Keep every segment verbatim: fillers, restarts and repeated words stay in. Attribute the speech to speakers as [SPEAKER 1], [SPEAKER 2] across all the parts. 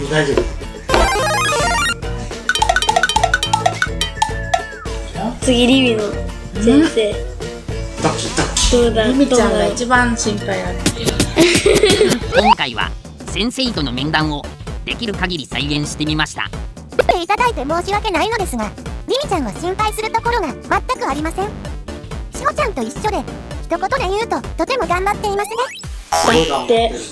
[SPEAKER 1] 大丈夫。
[SPEAKER 2] 次リミの先生。
[SPEAKER 1] ドキドキ。
[SPEAKER 2] どうだ。
[SPEAKER 3] リミちゃんが一番心配ある。
[SPEAKER 4] 今回は先生との面談をできる限り再現してみました。
[SPEAKER 5] 来ていただいて申し訳ないのですが、リミちゃんは心配するところが全くありません。しほちゃんと一緒で一言で言うととても頑張っていますね。
[SPEAKER 2] だって。
[SPEAKER 3] うん。行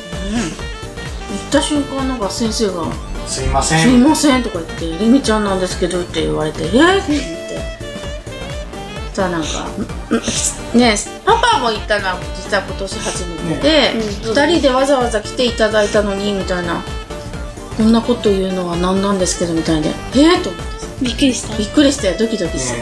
[SPEAKER 3] った瞬間なんか先生が
[SPEAKER 1] 「すいません」
[SPEAKER 3] すいませんとか言って「リミちゃんなんですけど」って言われて「えっ?」って言ってさあなんかねパパも行ったのは実は今年初めてで、ふたりでわざわざ来ていただいたのにみたいな、こんなこと言うのは何なんですけどみたいで「えっ?」と思って
[SPEAKER 2] びっくりした。
[SPEAKER 3] びっくりしてドキドキして、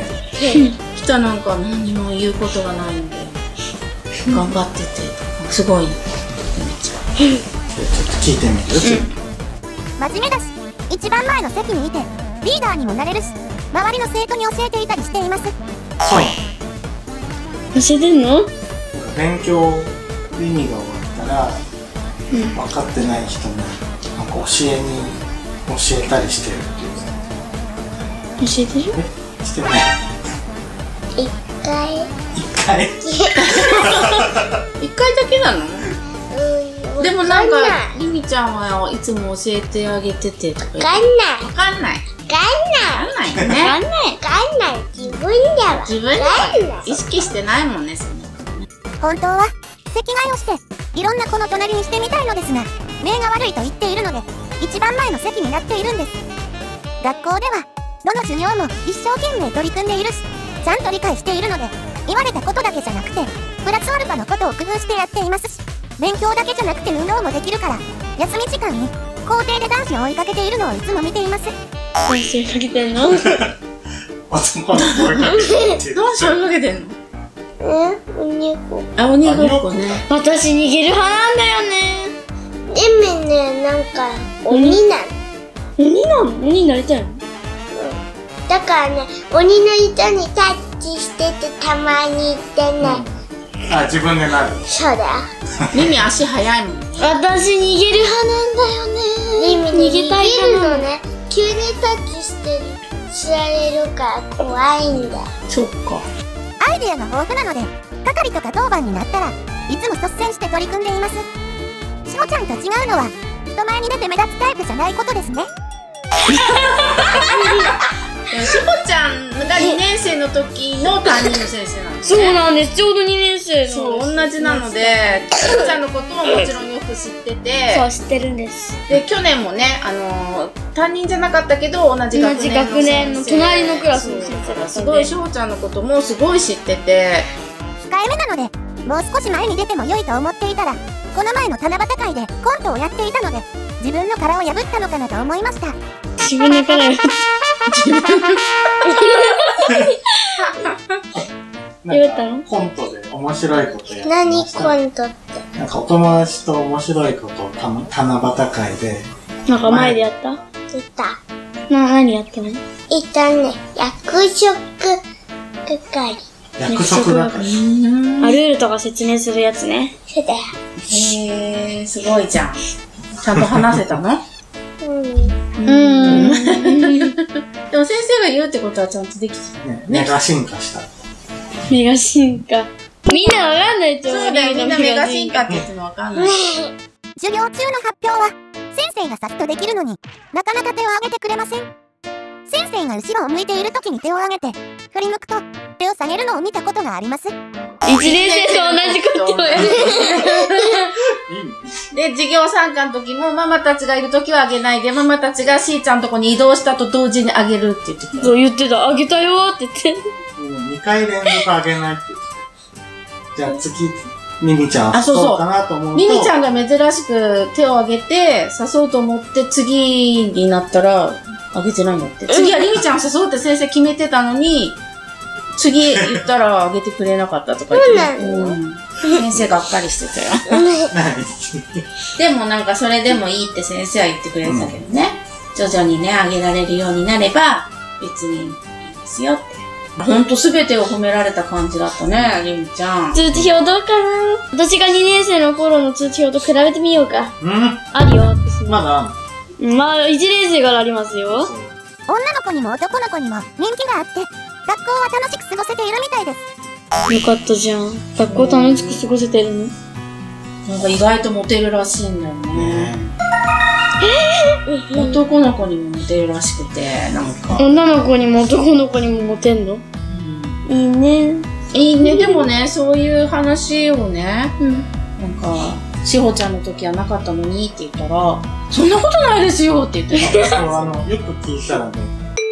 [SPEAKER 3] 来たなんか何も言うことがないんで頑張っててすごいリミちゃん。
[SPEAKER 1] ちょっと聞いてみる？
[SPEAKER 5] 真面目だし、一番前の席にいてリーダーにもなれるし、周りの生徒に教えていたりしています。
[SPEAKER 1] はい。
[SPEAKER 2] 教えてんの？
[SPEAKER 1] 勉強リミが終わったら、うん、分かってない人になんか教えに教えたりしてるっていう。
[SPEAKER 2] 教えてる？
[SPEAKER 1] え、してない。
[SPEAKER 5] 一回。
[SPEAKER 1] 一回。
[SPEAKER 3] 一回だけなの？でもなんかリミちゃんはいつも教えてあげててとか言って。
[SPEAKER 5] わかんない。
[SPEAKER 3] わかんない。
[SPEAKER 5] わかんない。
[SPEAKER 3] わかんないね。
[SPEAKER 5] わかんない。わかんない。自分では。
[SPEAKER 3] 自分では意識してないもんね。そんな
[SPEAKER 5] 本当は席替えをしていろんな子の隣にしてみたいのですが、目が悪いと言っているので一番前の席になっているんです。学校ではどの授業も一生懸命取り組んでいるし、ちゃんと理解しているので、言われたことだけじゃなくてプラスアルファのことを工夫してやっていますし、勉強だけじゃなくて運動もできるから、休み時間に校庭で男子を追いかけているのをいつも見ています。
[SPEAKER 2] 男子追いかけてんの？
[SPEAKER 1] 男の子追いかけてる。
[SPEAKER 3] どうし追いかけてんの？
[SPEAKER 5] え、鬼ごっこ。
[SPEAKER 3] あ、鬼ごっこね。
[SPEAKER 2] 私逃げる派なんだよね。
[SPEAKER 5] でもね、なんか鬼なの。
[SPEAKER 2] 鬼なの？鬼になりたいの？
[SPEAKER 5] だからね、鬼の糸にタッチしててたまに行ってね。
[SPEAKER 1] あ、自分でなる。
[SPEAKER 5] そうだよ。
[SPEAKER 3] リミ足速いもんね。
[SPEAKER 2] 私逃げる派なんだよね。
[SPEAKER 5] リミ
[SPEAKER 2] 逃げたい
[SPEAKER 5] のね、急にタッチして知られるから怖いんだ。
[SPEAKER 3] そっか。
[SPEAKER 5] アイデアが豊富なので、係とか当番になったらいつも率先して取り組んでいます。しほちゃんと違うのは人前に出て目立つタイプじゃないことですね。
[SPEAKER 3] しほちゃんがにねん生の時の担任の先生なんですね。
[SPEAKER 2] そうなんです。ちょうどにねん生の。
[SPEAKER 3] そう、同じなので、しほちゃんのことももちろんよく知ってて、
[SPEAKER 2] そう、知ってるんです。
[SPEAKER 3] で、去年もね、あのー、担任じゃなかったけど、同じ学年の
[SPEAKER 2] 同じ学年の隣のクラスの先生だったんで、
[SPEAKER 3] すごいしほちゃんのこともすごい知ってて、
[SPEAKER 5] 控えめなので、もう少し前に出ても良いと思っていたら、この前の七夕会でコントをやっていたので、自分の殻を破ったのかなと思いました。
[SPEAKER 2] 自分の殻を破った。
[SPEAKER 1] なんかコントで面白いことやって
[SPEAKER 5] 何
[SPEAKER 1] ました。
[SPEAKER 5] コントって。
[SPEAKER 1] なんかお友達と面白いことをた七夕会で。
[SPEAKER 2] なんか前でやった？
[SPEAKER 5] いた。
[SPEAKER 2] な、何やったの？
[SPEAKER 5] いたね。役職係。
[SPEAKER 1] 約束だから。
[SPEAKER 2] あ、ルールとか説明するやつね。
[SPEAKER 5] そうだよ。
[SPEAKER 3] へー、すごいじゃん。ちゃんと話せたの？
[SPEAKER 5] うん。
[SPEAKER 2] うん。
[SPEAKER 3] でも先生が言うってことはちゃんとできてた
[SPEAKER 1] ね、メガ進化した。
[SPEAKER 2] メガ進化。みんなわかんないと思う。
[SPEAKER 3] そうだよ、みんなメガ進化って言ってもわかんない。
[SPEAKER 5] 授業中の発表は先生がさっとできるのになかなか手を挙げてくれません。先生が後ろを向いている時に手を挙げて振り向くと手を下げるのを見たことがあります。
[SPEAKER 2] 一年生と同じことをやる。
[SPEAKER 3] で、授業参加の時もママたちがいる時はあげないで、ママたちがしーちゃんのとこに移動したと同時にあげるって言ってた。
[SPEAKER 2] そう言ってた。あげたよーって言って。
[SPEAKER 1] にかい連続あげないって言って。じゃあ次、ミミちゃん誘おうかなと思うと。
[SPEAKER 3] ミミちゃんが珍しく手を挙げて誘おうと思って次になったらあげてないんだって。次はリミちゃんを誘うって先生決めてたのに、次言ったらあげてくれなかったとか言って。うん。先生がっかりしてたよ。でもなんかそれでもいいって先生は言ってくれてたけどね。徐々にね、あげられるようになれば別にいいですよって。ほんとすべてを褒められた感じだったね、リミちゃん。
[SPEAKER 2] 通知表どうかな？私がにねん生の頃の通知表と比べてみようか。
[SPEAKER 1] うん。
[SPEAKER 2] あるよ、私。
[SPEAKER 1] まだあんの？
[SPEAKER 2] まあ、一年生からありますよ。
[SPEAKER 1] そう。
[SPEAKER 5] 女の子にも男の子にも人気があって、学校は楽しく過ごせているみたいです。
[SPEAKER 2] よかったじゃん。学校楽しく過ごせてるの？
[SPEAKER 3] なんか意外とモテるらしいんだよね。
[SPEAKER 1] ね
[SPEAKER 3] 男の子にもモテるらしくて、なんか。
[SPEAKER 2] 女の子にも男の子にもモテんの？
[SPEAKER 3] うん、
[SPEAKER 2] いいね。
[SPEAKER 3] いいね。でもね、そういう話をね、
[SPEAKER 2] うん。
[SPEAKER 3] なんか、しほちゃんの時はなかったのにって言ったら、そんなことないですよって言ってた。
[SPEAKER 1] そう、あの、よく聞いたらね、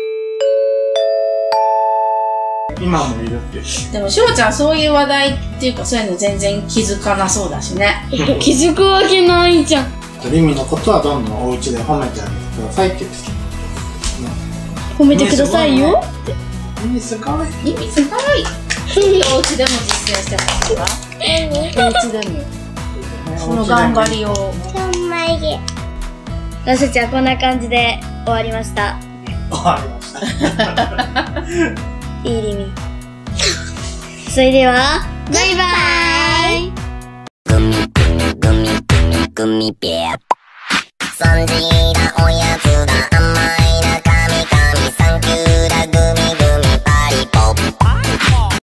[SPEAKER 1] 今もいるって。
[SPEAKER 3] でもしほちゃんそういう話題っていうかそういうの全然気づかなそうだしね。
[SPEAKER 2] 気づくわけないじゃん。
[SPEAKER 1] リミのことはどんどんお家で褒めてあげてくださいって言ってた。
[SPEAKER 2] 褒めてくださいよ。
[SPEAKER 1] リミすごい。
[SPEAKER 3] 意味すごい。お家でも実践してますか？お家でも。その頑張りを。
[SPEAKER 2] 私たちはこんな感じで終わりました。
[SPEAKER 1] 終わりました。
[SPEAKER 2] いいリミ。それでは、バイバイ。
[SPEAKER 6] グミグミグミグミベア。サンジーラおい